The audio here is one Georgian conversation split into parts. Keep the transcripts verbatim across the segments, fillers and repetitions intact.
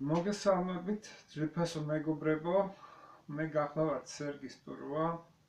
მოგესალმებით, ძვირფასო მეგობრებო, მე გახლავართ სერგი სტუროა.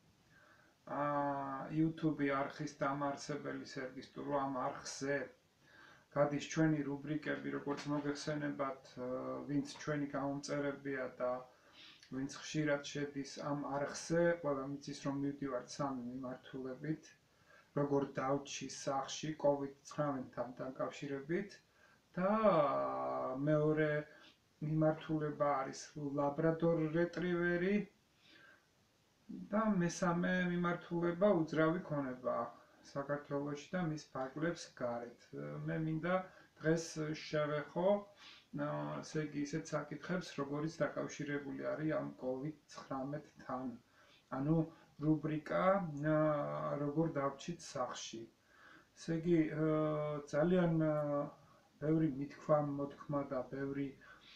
აა YouTube არხის დამაარსებელი სერგი სტუროა. ამ არხზე გადის ჩვენი რუბრიკები, როგორც მოგეხსენებათ, ვინც ჩვენი გამომწერებია და ვინც ხშირად შედის ამ არხზე, ყველა მიცის რომ მივდივართ სამი მიმართულებით, როგორ დავჭი სახში კოვიდ ცხრამეტთან დაკავშირებით და მეორე მიმართულება არის ლაბრადორ რეტრივერი და მესამე მიმართულება უძრავი ქონება საქართველოში და მის ფარგლებს გარეთ. მე მინდა დღეს შევეხო ესე იგი ისეთ საკითხებს, როგორიც დაკავშირებული არის ამ კოვიდ ცხრამეტთან. ანუ რუბრიკა როგორ დავჭით სახში. ესე იგი ძალიან ბევრი მითქმა, მოთქმა და ბევრი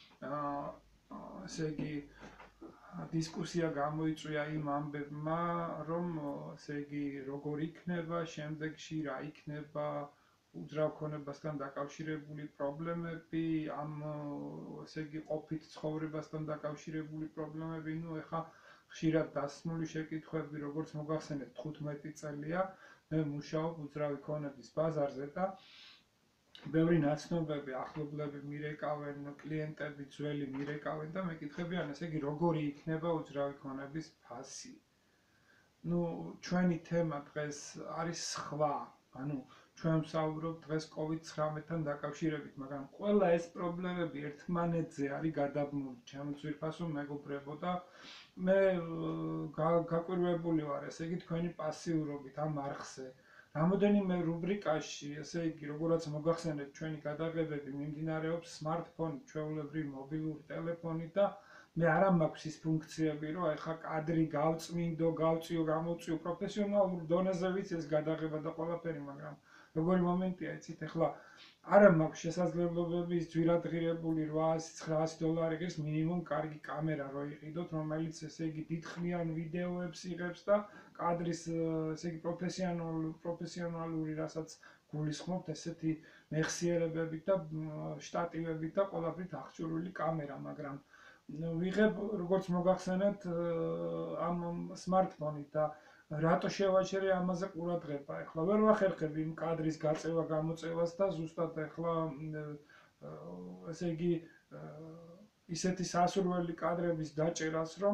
ესე იგი დისკუსია გამოიწვია იმ ამბებმა, რომ ესე იგი როგორ იქნება შემდეგში, რა იქნება უძრავ ქონებასთან დაკავშირებული პრობლემები, ამ ესე იგი ყოფით ცხოვრებასთან დაკავშირებული პრობლემები, ნუ ეხა ხშირად დასმული შეკითხვები, როგორც მოგახსენეთ, თხუთმეტი წელია მე მუშაობ უძრავი ქონების ბაზარზე და ბევრი ნაცნობები, ახლობლები მირეკავენ, კლიენტები ძველი მირეკავენ და მეკითხებიან, ესე იგი, როგორი იქნება უძრავი ქონების ფასი. ნუ ჩვენი თემა დღეს არის სხვა, ანუ ჩვენ ვსაუბრობთ დღეს კოვიდ ცხრამეტთან დაკავშირებით, მაგრამ ყველა ეს პრობლემები ერთმანეთზე არის გადაბმული, ჩემო ძვირფასო მეგობრებო და მე გაკვირვებული ვარ, ესე იგი, თქვენი პასიურობით ამ არხზე. რამოდენიმე რუბრიკაში, ესე იგი, როგორაც მოგახსენეთ, ჩვენი გადაღებები მიმდინარეობს სმარტფონით, ჩვეულებრივ მობილური ტელეფონით და მე არა მაქვს ის ფუნქციები, რომ ეხა კადრი გავწმინდო, გავწიო, გამოვწიო პროფესიონალურ დონეზე ვიცი ეს გადაღება და ყველაფერი, მაგრამ როგორი მომენტია, იცით, ეხლა არა მაქვს შესაძლებლობები ის ძვირადღირებული რვაასი ცხრაასი დოლარის მინიმუმ კარგი კამერა რო იყიდოთ, რომელიც ესე იგი დიდხნიან ვიდეოებს იღებს და კადრის ესე იგი პროფესიონალური პროფესიონალური რასაც გულისხმობთ, ესეთი მეხსიერებებით და შტატივებით და ყველაფრით აღჭურვილი კამერა, მაგრამ ვიღებ, როგორც მოგახსენეთ, ამ სმარტფონით და რატო შევაჩერე ამაზე ყურადღება. ეხლა ვერ ვახერხებ იმ კადრის გაწევა, გამოწევას და ზუსტად ეხლა ესე იგი ისეთი სასურველი კადრების დაჭერას, რომ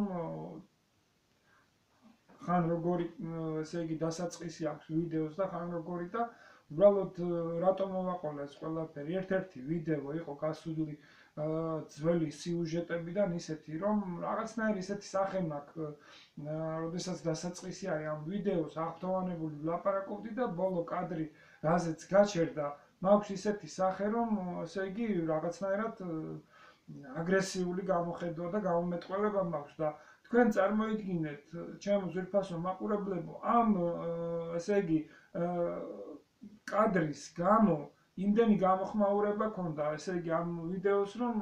ხან როგორი ესე იგი დასაწყისი აქვს ვიდეოს და ხან როგორი და უბრალოდ რატომ მოვაყოლა ეს ყველაფერი. ერთ-ერთი ვიდეო იყო გასული ძველი სიუჟეტებიდან ისეთი, რომ რაღაცნაირი ისეთი სახე მაქვს, როდესაც დასაწყისი არის ამ ვიდეოს, აღფრთოვანებული ვლაპარაკობდი და ბოლო კადრი, რაზეც გაჩერდა, მაქვს ისეთი სახე, რომ ესე იგი რაღაცნაირად აგრესიული გამოხედვა და გამომეტყველება მაქვს და თქვენ წარმოიდგინეთ, ჩემო ძვირფასო მაყურებლებო, ამ ესე იგი კადრის გამო იმდენი გამოხმაურება ქონდა, ესე იგი ამ ვიდეოს, რომ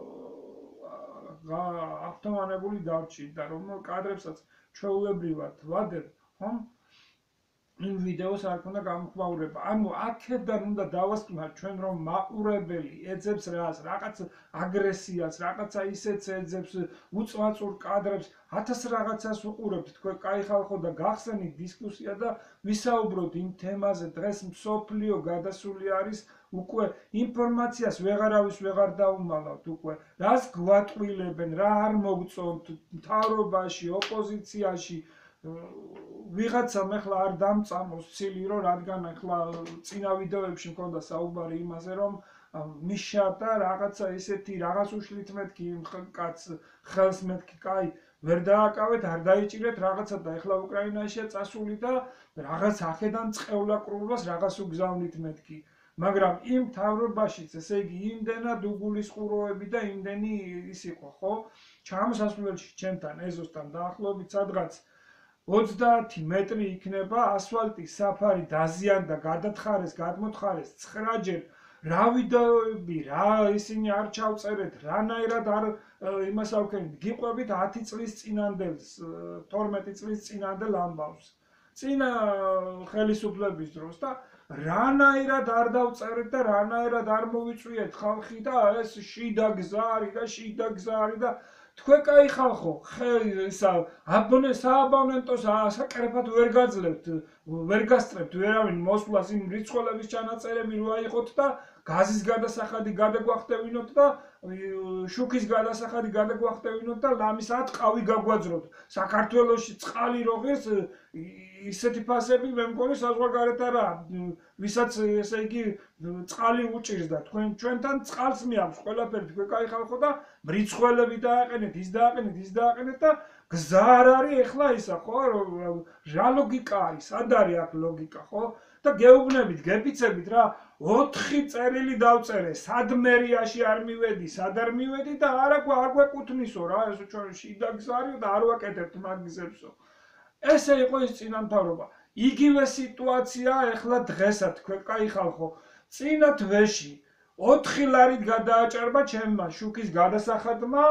აღფრთოვანებული დავჭი და რომ კადრებსაც ჩვეულებრივად ვადებ, ხომ? იმ ვიდეოს არ ქონდა გამოხმაურება. ანუ აქედან უნდა დავასკვნათ ჩვენ, რომ მაყურებელი ეძებს რას, რაღაც აგრესიას, რაღაცა ისეთს ეძებს, უწმაწურ კადრებს, ათას რაღაცას უყურებთ თქვენ, კაი ხალხო და გახსენით დისკუსია და ვისაუბროთ იმ თემაზე. დღეს მსოფლიო გადასული არის უკვე ინფორმაციას ვეღარავის ვეღარ დაუმალავთ უკვე. რას გვატყვილებენ, რა არ მოგწონთ მთავრობაში, ოპოზიციაში. ვიღაცამ ეხლა არ დამწამოს ცილი, რომ რადგან ეხლა წინა ვიდეოებში მქონდა საუბარი იმაზე, რომ მიშა და რაღაცა ისეთი რაღაც უშლით მეთქი იმ კაცს ხელს მეთქი, კაი, ვერ დააკავეთ, არ დაიჭირეთ რაღაცა და ეხლა უკრაინაშია წასული და რაღაც ახედან წყევლაკრულობას რაღაც უგზავნით მეთქი. მაგრამ იმ მთავრობაშიც, ესე იგი, იმდენად უგულისხმუროები და იმდენი ის იყო, ხო? ჩამოსასვლელში ჩემთან ეზოსთან დაახლოებით სადღაც ოცდაათი მეტრი იქნება ასფალტის საფარი დაზიანდა, გადათხარეს, გადმოთხარეს ცხრაჯერ. რა ვიდეოები, რა ისინი არ ჩავწერეთ, რანაირად არ იმას ავქენით, გიყვებით ათი წლის წინანდელს, თორმეტი წლის წინანდელ ამბავს. წინა ხელისუფლების დროს და რანაირად არ დავწერეთ და რანაირად არ მოვიწვიეთ ხალხი და ეს შიდა გზა არის და შიდა გზა არის და თქვენ კაი ხალხო, ისა აბონე სააბონენტოს საკერფად ვერ გაძლევთ, ვერ გასწრებთ ვერავინ მოსვლას იმ რიცხვების ჩანაწერები რო აიღოთ და გაზის გადასახადი გადაგვახტევინოთ და შუქის გადასახადი გადაგვახტევინოთ და ლამისად ყავი გაგვაძროთ. საქართველოში წყალი რო ღირს ისეთი ფასები მე მგონი საზღვარგარეთ არა, ვისაც ესე იგი წყალი უჭირს და თქვენ ჩვენთან წყალს მიაქვს ყველაფერი თქვენ კაი ხალხო და მრიცხველები დააყენეთ, ის დააყენეთ, ის დააყენეთ და გზა არ არის ეხლა ისა ხო? რა ლოგიკა არის? სად არის აქ ლოგიკა ხო? და გეუბნებით, გეფიცებით რა, ოთხი წერილი დავწერე, სად მერიაში არ მივედი, სად არ მივედი და არა არ გვეკუთვნისო რა, ეს ჩვენ შიდა გზა არის და არ ვაკეთებთ მაგ გზებსო. ესე იყო ის წინამთავრობა. იგივე სიტუაცია ეხლა დღესა თქვენ კაი ხალხო, წინა თვეში ოთხი ლარით გადააჭარბა ჩემმა შუქის გადასახადმა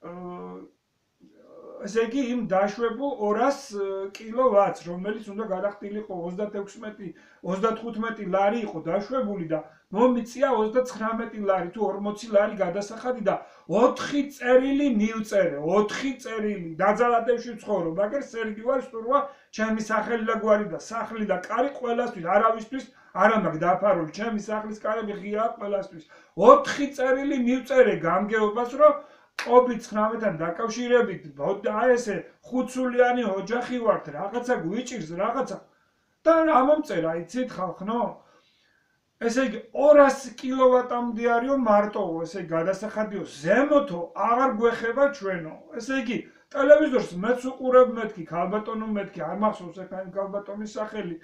ესე იგი იმ დაშვებულ ორას კილოვატს, რომელიც უნდა გადახდილიყო ოცდათექვსმეტი ოცდათხუთმეტი ლარი იყო დაშვებული და მომიწია ოცდაცხრამეტი ლარი თუ ორმოცი ლარი გადასახადი და ოთხი წერილი მივწერე, ოთხი წერილი დაძალადებში ვცხოვრო, მაგრამ სერგი ვარ სტურვა, ჩემი სახელი და გვარი და სახლი და კარი ყველასთვის, არავისთვის არა მაქვს დაფარული, ჩემი სახლის კარები ღიაა ყველასთვის. ოთხი წერილი მივწერე გამგეობას, რომ კობიდ ცხრამეტთან დაკავშირებით აი ესე ხუთსულიანი ოჯახი ვართ, რაღაცა გვიჭირს, რაღაცა და რა მომწერა, იცით ხალხნო? ესე იგი ორას კილოვატამდე არისო მარტო, ესე იგი გადასახადიო, ზემოთო აღარ გვეხება ჩვენო. ესე იგი ტელევიზორს მეც უყურებ მეთქი, ქალბატონო მეთქი, არ მახსოვს ეხლა იმ ქალბატონის სახელი,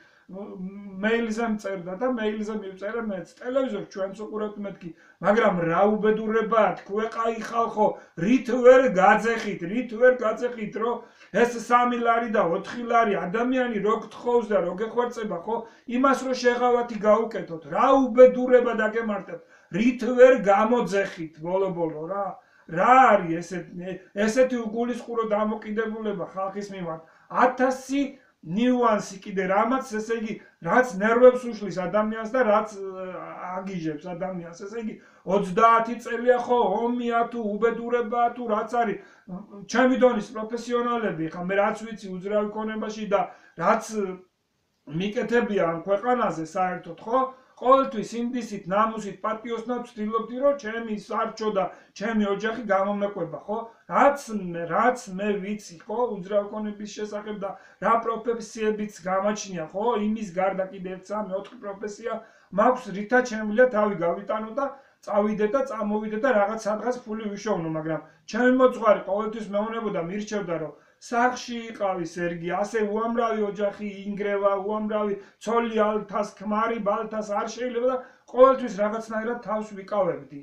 მეილზე მწერდა და მეილზე მივწერე მეც. ტელევიზორს ჩვენც უყურებთ მეთქი, მაგრამ რა უბედურებაა, თქვენ კაი ხალხო, რით ვერ გაძეხით, რით ვერ გაძეხით, რომ ეს სამი ლარი და ოთხი ლარი ადამიანი რო გთხოვს და რო გეხვერწება, ხო? იმას რო შეღავათი გაუკეთოთ, რა უბედურება დაგემართებთ, რით ვერ გამოძეხით ბოლო-ბოლო რა? რა არის ესეთი ესეთი უგულისხმურო დამოკიდებულება ხალხის მიმართ? ათასი ნიუანსი კიდე რამაც, ესე იგი, რაც ნერვებს უშლის ადამიანს და რაც აგიჟებს ადამიანს, ესე იგი, ოცდაათი წელია ხო, ომია თუ უბედურებაა თუ რაც არის, ჩემი დონის პროფესიონალები, ხა მე რაც ვიცი უძრავი ქონებაში და რაც მიკეთებია ამ ქვეყანაზე საერთოდ, ხო? ყოველთვის ინდისით, ნამუსით, პატიოსნად ვცდილობდი, რომ ჩემი სარჩო და ჩემი ოჯახი გამომეკვება, ხო? რაც რაც მე ვიცი, ხო, უძრავი ქონების შესახებ და რა პროფესიებიც გამაჩნია, ხო? იმის გარდა კიდე ერთ სამი ოთხი პროფესია მაქვს, რითაც შემიძლია თავი გავიტანო და წავიდე და წამოვიდე და რაღაც სადღაც ფული ვიშოვნო, მაგრამ ჩემი მოძღვარი ყოველთვის მეუბნებოდა, მირჩევდა, რომ სახლში იყავი სერგი, ასე უამრავი ოჯახი ინგრევა, უამრავი ცოლი ალთას, ქმარი ბალთას არ შეიძლება და ყოველთვის რაღაცნაირად თავს ვიკავებდი.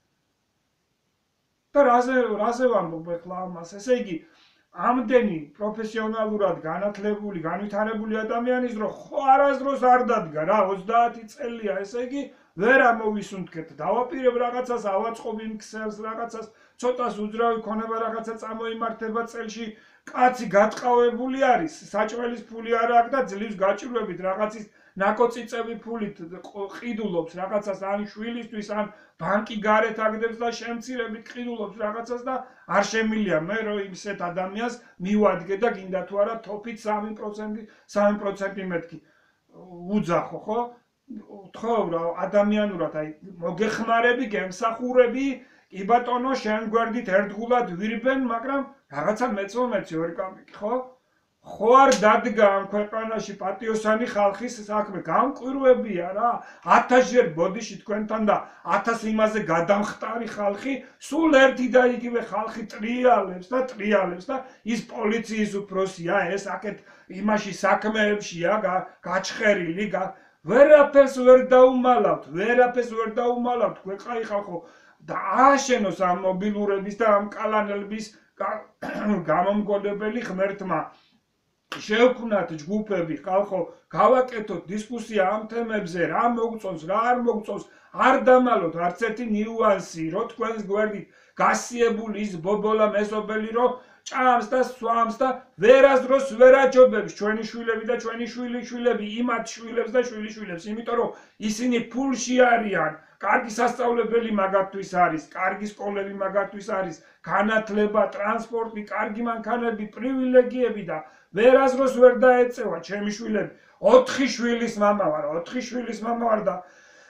და რაზე რაზე ვამბობ ახლა ამას, ესე იგი, ამდენი პროფესიონალურად განათლებული, განვითარებული ადამიანის დრო ხო არასდროს არ დადგა რა, ოცდაათი წელია, ესე იგი, ვერ ამოვისუნთქეთ, დავაპირებ რაღაცას, ავაწყობ იმ ქსელს რაღაცას, ცოტას უძრავი ქონება რაღაცა წამოიმართება წელში, კაცი გატყავებული არის, საჭმელის ფული არ აქვს და ძლივს გაჭირვებით რაღაცის ნაკოწიწები ფულით ყიდულობს რაღაცას ან შვილისთვის ან ბანკი გარეთ აგდებს და შემცირებით ყიდულობს რაღაცას და არ შემილია მე რომ ისეთ ადამიანს მივადგე და გინდა თუ არა თოფით სამი პროცენტი სამი პროცენტი მეთქი უძახო ხო თქო რა ადამიანურად აი მოგეხმარები გემსახურები კი ბატონო შენ გვერდით ერთგულად ვირბენ მაგრამ რაღაცა მეცო მეცი ვერ გამიკი ხო ხო არ დადგა ამ ქვეყანაში პატიოსანი ხალხის საქმე გამკვირვებია რა ათასჯერ ბოდიში თქვენთან და ათას იმაზე გადამხტარი ხალხი სულ ერთი და იგივე ხალხი ტრიალებს და ტრიალებს და ის პოლიციის უფროსია ეს აქეთ იმაში საქმეებშია გაჩხერილი ვერაფერს ვერ დაუმალავთ ვერაფერს ვერ დაუმალავთ ქვეყაი ხალხო და ააშენოს ამ მობილურების და ამ კალანელების გამომგონებელი ღმერთმა შევქმნათ ჯგუფები ხალხო გავაკეთოთ დისკუსია ამ თემებზე რა მოგწონს რა არ მოგწონს არ დამალოთ არც ერთი ნიუანსი რო თქვენს გვერდით გასიებული ის ბობოლა მეზობელი რო ჭამს და სვამს და ვერასდროს ვერ აჯობებს ჩვენი შვილები და ჩვენი შვილიშვილები იმათ შვილებს და შვილიშვილებს, იმიტომ რომ ისინი ფულში არიან. კარგი სასწავლებელი მაგათთვის არის, კარგი სკოლები მაგათთვის არის, განათლება, ტრანსპორტი, კარგი მანქანები, პრივილეგიები და ვერასდროს ვერ დაეწევა ჩემი შვილები. ოთხი შვილის მამა ვარ, ოთხი შვილის მამა ვარ და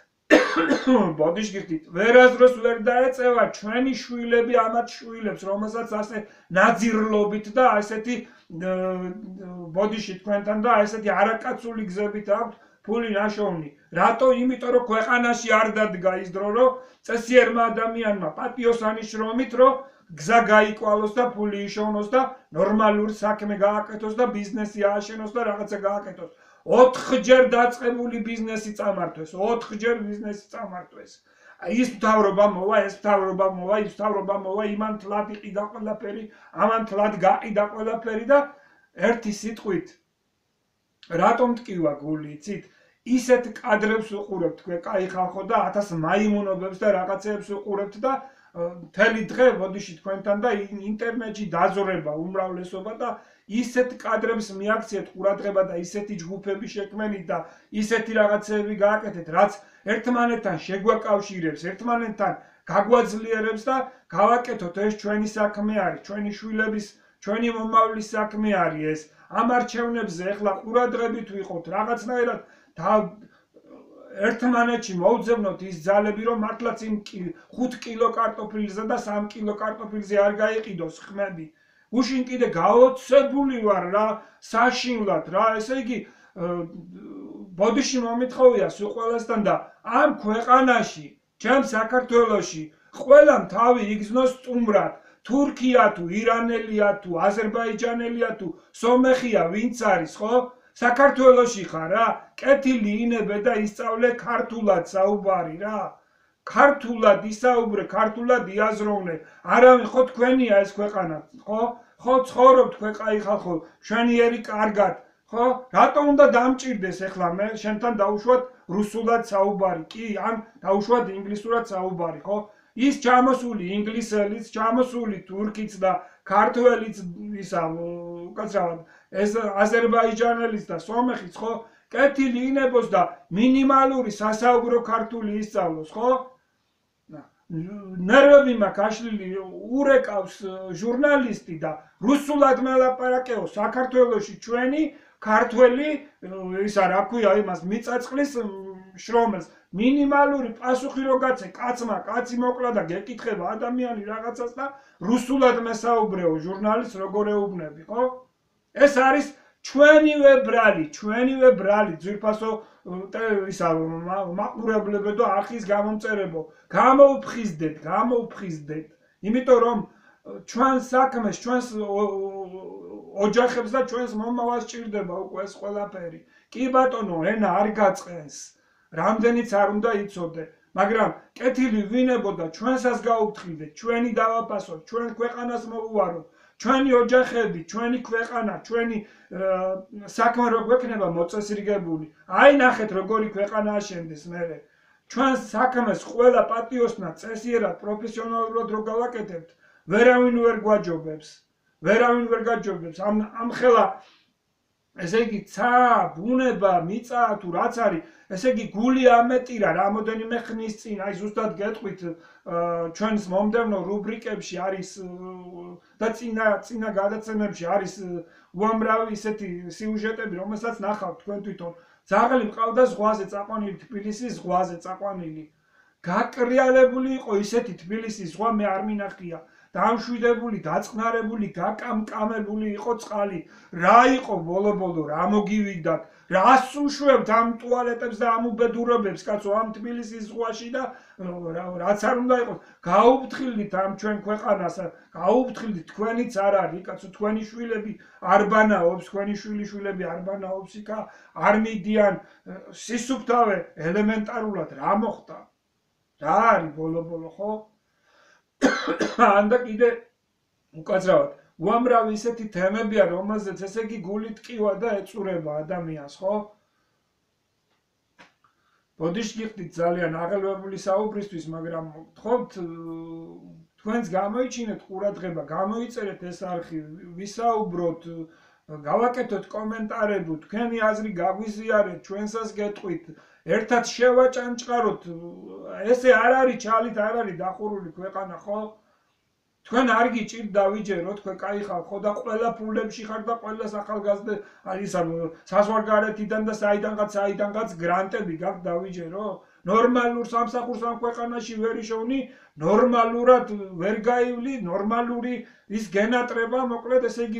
ბოდიშგირდით ვერასდროს ვერ დაეწევა ჩვენი შვილები ამათ შვილებს, რომელსაც ასე ნაძირლობით და ასეთი ბოდიში თქვენთან და ასეთი არაკაცული გზებით აქვთ ფული ნაშოვნი. რატო? იმიტომ რომ ქვეყანაში არ დადგა ის დრო, რომ წესიერმა ადამიანმა პატიოსანი შრომით, რომ გზა გაიკვალოს და ფული იშოვნოს და ნორმალური საქმე გააკეთოს და ბიზნესი ააშენოს და რაღაცა გააკეთოს. ოთხჯერ დაწყებული ბიზნესი წამართვეს, ოთხჯერ ბიზნესი წამართვეს. ის მთავრობა მოვა, ეს მთავრობა მოვა, ის მთავრობა მოვა, იმან თლად იყიდა ყველაფერი, ამან თლად გაყიდა ყველაფერი და ერთი სიტყვით რატომ ტკივა გული, იცით? ისეთ კადრებს უყურებთ თქვენ, კაი ხალხო და ათას მაიმუნობებს და რაღაცეებს უყურებთ და მთელი დღე ბოდიში თქვენთან და ინტერნეტში დაზრება უმრავლესობა და ისეთ კადრებს მიაქციეთ ყურადღება და ისეთი ჯგუფები შექმნით და ისეთი რაღაცეები გააკეთეთ, რაც ერთმანეთთან შეგვაკავშირებს, ერთმანეთთან გაგვაძლიერებს და გავაკეთოთ ეს ჩვენი საქმე არის, ჩვენი შვილების, ჩვენი მომავლის საქმე არის ეს. ამ არჩევნებზე ახლა ყურადღებით ვიყოთ, რაღაცნაირად და ერთმანეთში მოვძებნოთ ის ძალები, რომ მართლაც იმ ხუთ კილო კარტოფილზე და სამ კილო კარტოფილზე არ გაიყიდოს ხმები. გუშინ კიდე გაოცებული ვარ რა, საშინლად რა, ესე იგი ბოდიში მომითხოვია სულ ყველასთან და ამ ქვეყანაში, ჩემ საქართველოში, ყველამ თავი იგრძნოს სტუმრად. თურქია თუ, ირანელია თუ, აზერბაიჯანელია თუ, სომეხია, ვინც არის, ხო? საქართველოში ხარ რა, კეთილი ინებე და ისწავლე ქართულად საუბარი რა. ქართულად ისაუბრე, ქართულად იაზროვნე. არავინ ხო თქვენია ეს ქვეყანა, ხო? ხო ცხოვრობთ თქვენ კაი ხალხო, მშვენიერი კარგად, ხო? რატომ უნდა დამჭირდეს ახლა მე შენთან დაუშვათ რუსულად საუბარი, კი, ან დაუშვათ ინგლისურად საუბარი, ხო? ის ჩამოსული ინგლისელიც, ჩამოსული თურქიც და ქართველიც ისა, უკაცრავად, ეს აზერბაიჯანელიც და სომეხიც, ხო? კეთილი ინებოს და მინიმალური სასაუბრო ქართული ისწავლოს, ხო? ნერვები მაქვს აშლილი, ურეკავს ჟურნალისტი და რუსულად მელაპარაკეო საქართველოში ჩვენი ქართველი ისა რა ქვია იმას მიწაწყლის შრომელს მინიმალური პასუხი რო გაცე კაცმა კაცი მოკლა და გეკითხება ადამიანი რაღაცას და რუსულად მესაუბრეო ჟურნალისტს როგორ ეუბნები, ხო? ეს არის ჩვენივე ბრალი, ჩვენივე ბრალი, ძვირფასო ისა მაყურებლებო და არხის გამომწერებო, გამოუფხიზდეთ, გამოუფხიზდეთ, იმიტომ რომ ჩვენს საქმეს, ჩვენს ოჯახებს და ჩვენს მომავალს ჭირდება უკვე ეს ყველაფერი. კი ბატონო, ენა არ გაწყენს, რამდენიც არ უნდა იცოდე, მაგრამ კეთილი ვინებო და ჩვენსაც გაუფრთხილდეთ, ჩვენი დავაფასოთ, ჩვენ ქვეყანას მოუვაროთ. ჩვენი ოჯახები, ჩვენი ქვეყანა, ჩვენი საქმე რო გვექნება მოწესრიგებული. აი ნახეთ როგორი ქვეყანა აშენდეს მერე. ჩვენს საქმეს ყველა პატიოსნად, წესიერად, პროფესიონალურად რო გავაკეთებთ, ვერავინ ვერ გვაჯობებს. ვერავინ ვერ გაჯობებს. ამ ამ ხელა ესე იგი ცა, ბუნება, მიწა თუ რაც არის, ესე იგი გული ამეტირა რამოდენიმე ხნის წინ, აი ზუსტად გეტყვით ჩვენს მომდევნო რუბრიკებში არის და წინა წინა გადაცემებში არის უამრავი ისეთი სიუჟეტები, რომელსაც ნახავთ თქვენ თვითონ. ძაღლი მყავდა ზღვაზე წაყვანილი, თბილისის ზღვაზე წაყვანილი. გაკრიალებული იყო ისეთი თბილისის ზღვა მე არ მინახია. დამშვიდებული, დაწყნარებული, გაკამკამებული იყო წყალი. რა იყო ბოლო-ბოლო, რა მოგივიდათ, რას უშვებთ ამ ტუალეტებს და ამ უბედურებებს, კაცო, ამ თბილისის ზღვაში და რაც არ უნდა იყოს, გაუფრთხილდით ამ ჩვენ ქვეყანას, გაუფრთხილდით, თქვენიც არ არის, კაცო, თქვენი შვილები არ ბანაობს, თქვენი შვილიშვილები არ ბანაობს იქა, არ მიდიან სისუფთავე ელემენტარულად რა მოხდა? რა არის ბოლო-ბოლო, ხო? ანდა კიდე უკაცრავად უამრავი ისეთი თემებია, რომელზეც ესე იგი გული ტკივა და ეწურება ადამიანს, ხო? ბოდიში გიხდით ძალიან აღელვებული საუბრისთვის, მაგრამ გთხოვთ თქვენს გამოიჩინეთ ყურადღება, გამოიწერეთ ეს არხი, ვისაუბროთ, გავაკეთოთ კომენტარები, თქვენი აზრი გაგვიზიარეთ, ჩვენსაც გეტყვით, ერთად შევაჭანჭყაროთ, ესე არ არის ჩალით, არ არის დახურული ქვეყანა, ხო? თქვენ არ გიჭირთ დავიჯერო, თქვენ კაი ხალხ ხო და ყველა ფულებში ხარ და ყველა ახალგაზრდა არის საზღვარგარეთიდან და საიდანღაც საიდანღაც გრანტები გაქვთ დავიჯერო? ნორმალურ სამსახურს ამ ქვეყანაში ვერ იშოვნი, ნორმალურად ვერ გაივლი, ნორმალური ის გენატრება, მოკლედ ესე იგი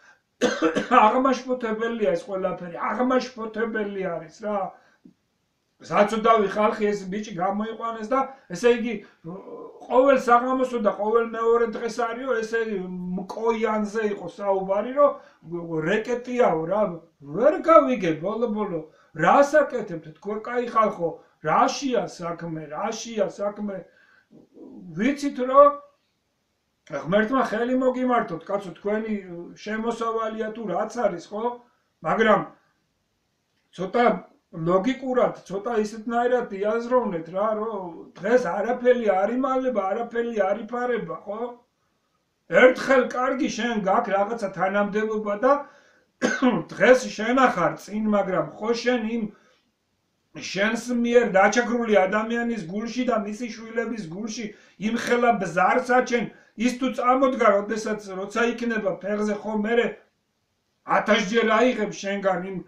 აღმაშფოთებელია ეს ყველაფერი, აღმაშფოთებელი არის რა. საცუდავი ხალხი ეს ბიჭი გამოიყვანეს და ესე იგი ყოველ საღამოსო და ყოველ მეორე დღეს არისო ესე მკოიანზე იყო საუბარი, რომ რეკეტიაო რა, ვერ გავიგე ბოლო-ბოლო, რას აკეთებთ თქვენ კაი ხალხო, რაშია საქმე, რაშია საქმე, ვიცით რომ ღმერთმა ხელი მოგიმართოთ, კაცო, თქვენი შემოსავალია თუ რაც არის, ხო? მაგრამ ცოტა ლოგიკურად, ცოტა ისეთნაირად იაზროვნეთ რა, რომ დღეს არაფერი არ იმალება, არაფერი არ იფარება, ხო? ერთხელ კარგი შენ გაქვს რაღაცა თანამდებობა და დღეს შენ ახარ წინ, მაგრამ ხო შენ იმ შენს მიერ დაჩაგრული ადამიანის გულში და მისი შვილების გულში იმხელა ბზარს აჩენ, ის თუ წამოდგა, როდესაც როცა იქნება ფეხზე, ხო მერე ათასჯერ აიღებს შენგან იმ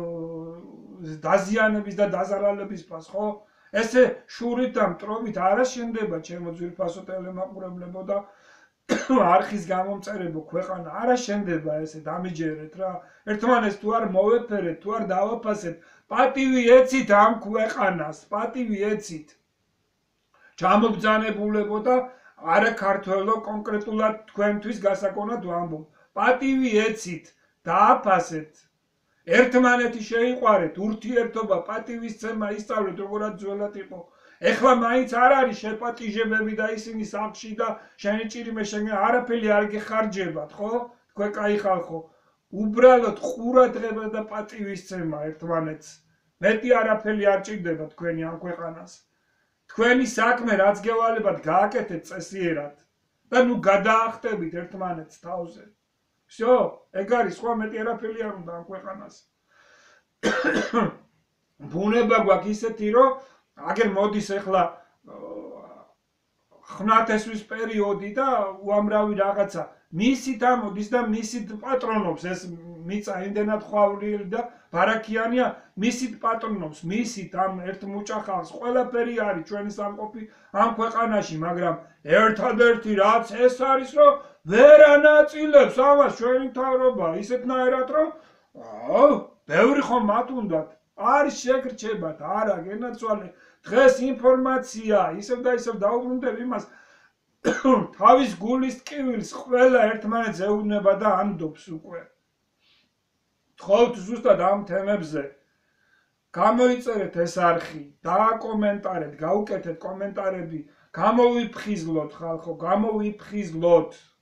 დაზიანების და დაზარალების ფას, ხო? ესე შურით და მტრობით არა შენდება ჩემო ძვირფასო ტელემაყურებლებო და არხის გამომწერებო ქვეყანა, არა შენდება ესე დამიჯერეთ რა. ერთმანეთს თუ არ მოვეფერეთ, თუ არ დავაფასეთ, პატივი ეცით ამ ქვეყანას, პატივი ეცით. ჩამობძანებულებო და არა ქართველო კონკრეტულად თქვენთვის გასაკონად ვამბობ. პატივი ეცით, დააფასეთ. ერთმანეთი შეიყვარეთ, ურთიერთობა, პატივისცემა ისწავლეთ, როგორად ძველად იყო. ეხლა მაინც არ არის შეპატიჟებები და ისინი სახლში და შენი ჭირიმე შენ არაფერი არ გეხარჯებათ, ხო? თქვენ კაი ხალხო. უბრალოდ ყურადღება და პატივისცემა ერთმანეთს. მეტი არაფერი არ ჭირდება თქვენი ამ ქვეყანას. თქვენი საქმე რაც გევალებათ, გააკეთეთ წესიერად და ნუ გადაახტებით ერთმანეთს თავზე. всё, ეგ არის, სხვა მეტი არაფერი არ უნდა ამ ქვეყანას. ბუნება გვაქვს ისეთი, რომ აგერ მოდის ახლა ხნათესვის პერიოდი და უამრავი რაღაცა მისით ამოდის და მისით პატრონობს ეს მიწა იმდენად ხვავლილი და ბარაკიანია, მისით პატრონობს, მისით ამ ერთ მუჭა ხალხს, ყველაფერი არის ჩვენი სამყოფი ამ ქვეყანაში, მაგრამ ერთადერთი რაც ეს არის, რომ ვერ ანაწილებს ამას ჩვენი მთავრობა, ისეთნაირად, რომ აუ, ბევრი ხომ მათ უნდათ, არ შეგრჩებათ, არა გენაცვალე, დღეს ინფორმაცია, ისევ და ისევ დაუბრუნდებ იმას, თავის გულის ტკივილს ყველა ერთმანეთს ეუბნება და ანდობს უკვე. თხოვთ ზუსტად ამ თემებზე გამოიწერეთ ეს არხი, დააკომენტარეთ, გაუკეთეთ კომენტარები, გამოვიფხიზლოთ ხალხო, გამოვიფხიზლოთ.